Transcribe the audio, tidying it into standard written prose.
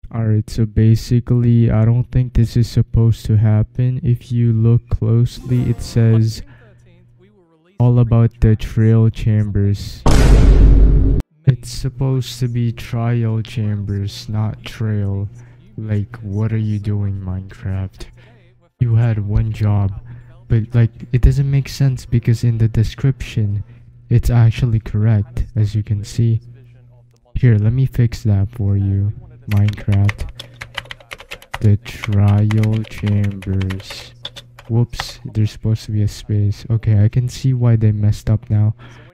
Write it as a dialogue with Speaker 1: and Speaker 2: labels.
Speaker 1: Alright, so basically, I don't think this is supposed to happen. If you look closely, it says all about the trail chambers. It's supposed to be trial chambers, not trail. Like, what are you doing, Minecraft? You had one job, but like, it doesn't make sense because in the description, it's actually correct, as you can see. Here, let me fix that for you, Minecraft. The trial chambers. Whoops, there's supposed to be a space. Okay, I can see why they messed up now.